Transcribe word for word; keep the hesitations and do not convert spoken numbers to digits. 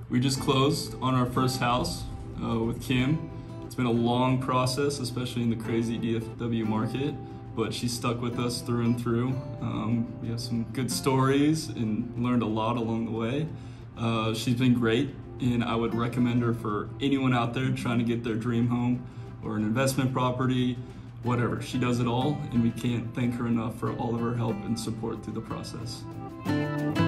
We just closed on our first house uh, with Kim. It's been a long process, especially in the crazy D F W market, but she stuck with us through and through. Um, we have some good stories and learned a lot along the way. Uh, she's been great, and I would recommend her for anyone out there trying to get their dream home or an investment property, whatever. She does it all, and we can't thank her enough for all of her help and support through the process.